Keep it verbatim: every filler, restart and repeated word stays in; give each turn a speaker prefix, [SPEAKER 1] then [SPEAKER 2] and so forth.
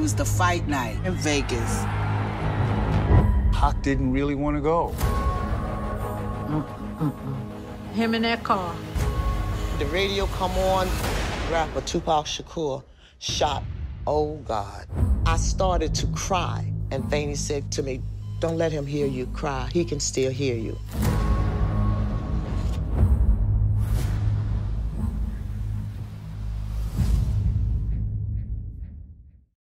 [SPEAKER 1] was the fight night in Vegas.
[SPEAKER 2] Pac didn't really want to go.
[SPEAKER 3] Mm-mm-mm. Him in that car.
[SPEAKER 4] The radio come on, rapper Tupac Shakur shot. Oh, God. I started to cry, and Afeni said to me, don't let him hear you cry. He can still hear you.